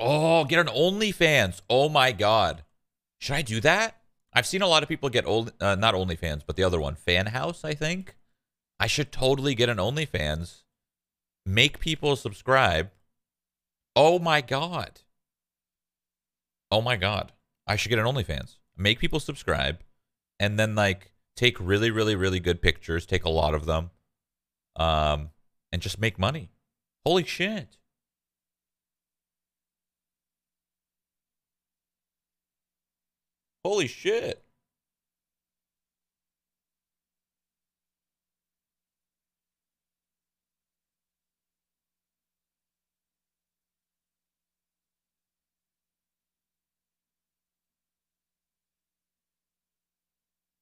Oh, get an OnlyFans. Oh my God. Should I do that? I've seen a lot of people get not OnlyFans, but the other one, Fan House, I think. I should totally get an OnlyFans. Make people subscribe. Oh my God. Oh my God. I should get an OnlyFans. Make people subscribe and then like take really, really, really good pictures, take a lot of them, and just make money. Holy shit. Holy shit.